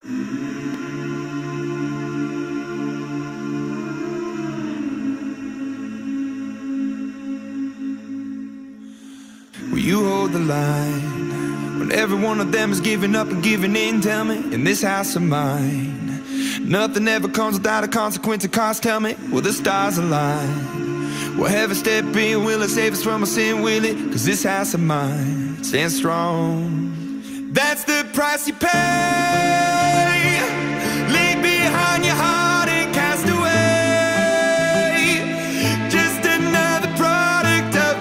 Will you hold the line when every one of them is giving up and giving in? Tell me, in this house of mine, nothing ever comes without a consequence of cost. Tell me, will the stars align? Will heaven step in? Will it save us from our sin? Will it? 'Cause this house of mine stands strong. That's the price you pay. Leave behind your heart and cast away. Just another product of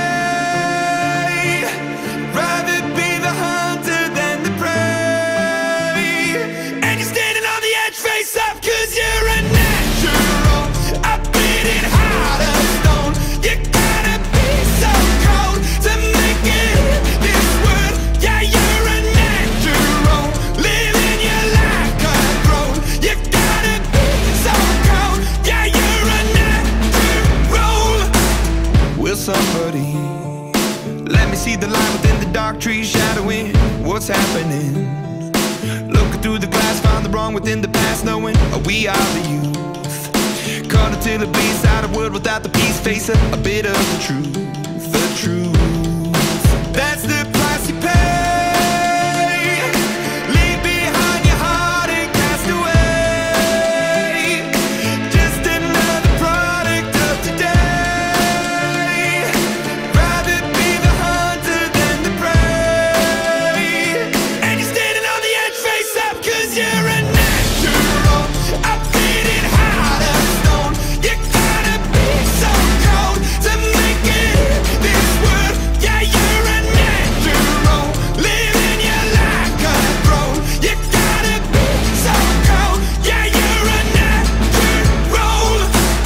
today. Rather be the hunter than the prey. And you're standing on the edge, face up, 'cause you're a natural. I've been in heart of stone. You gotta be so cold to make it in this world. Yeah, you're a natural, living your life cutthroat. You gotta be so cold. Yeah, you're a natural. Will somebody let me see the line within the dark trees shadowing what's happening? Looking through the glass, find the wrong within the past, knowing we are the youth. Caught until it bleeds out a world without the peace. Face a bit of the truth, the truth. That's the price you pay. Leave behind your heart and cast away. Just another product of today. Rather be the hunter than the prey. And you're standing on the edge, face up, 'cause you're a natural. I've been in heart of stone. You gotta be so cold to make it in this world. Yeah, you're a natural, living your life cutthroat. You gotta be so cold. Yeah, you're a natural.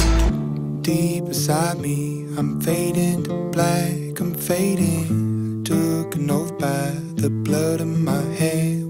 Deep inside me, I'm fading to black. I'm fading. Took an oath by the blood in my head.